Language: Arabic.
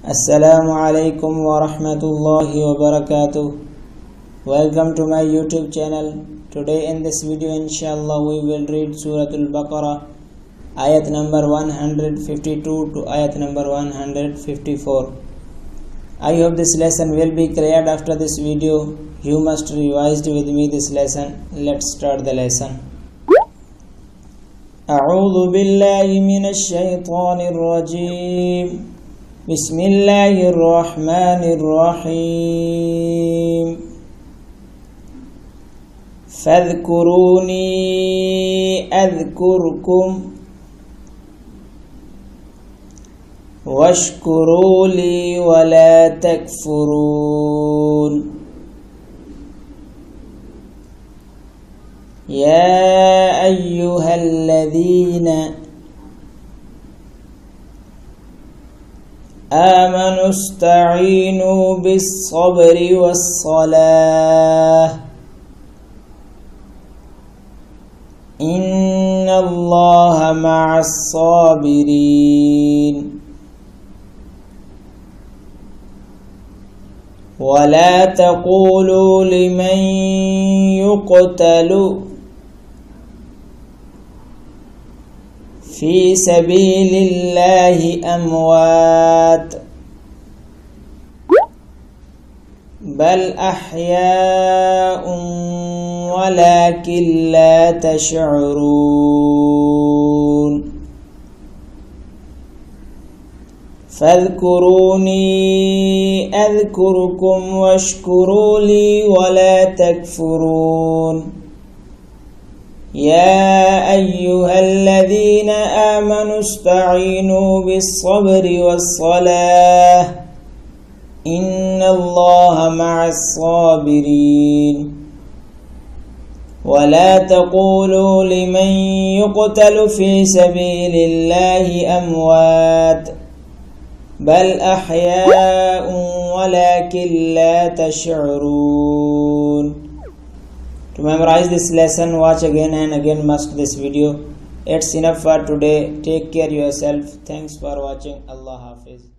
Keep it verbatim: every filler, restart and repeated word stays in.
Assalamu alaikum wa rahmatullahi wa barakatuh. Welcome to my YouTube channel. Today in this video inshallah we will read Surah Al-Baqarah ayat number one hundred fifty-two to ayat number one hundred fifty-four. I hope this lesson will be cleared after this video. You must revise with me this lesson. Let's start the lesson. أعوذ بالله من الشيطان الرجيم. بسم الله الرحمن الرحيم. فاذكروني أذكركم واشكروا لي ولا تكفرون. يا أيها الذين آمنوا استعينوا بالصبر والصلاة إن الله مع الصابرين. ولا تقولوا لمن يقتل في سبيل الله أموات بل أحياء ولكن لا تشعرون. فاذكروني أذكركم واشكروا لي ولا تكفرون. يا أيها الذين آمنوا استعينوا بالصبر والصلاة إن الله مع الصابرين. ولا تقولوا لمن يقتل في سبيل الله أموات بل أحياء ولكن لا تشعرون. To memorize this lesson, watch again and again must this video. It's enough for today. Take care yourself. Thanks for watching. Allah Hafiz.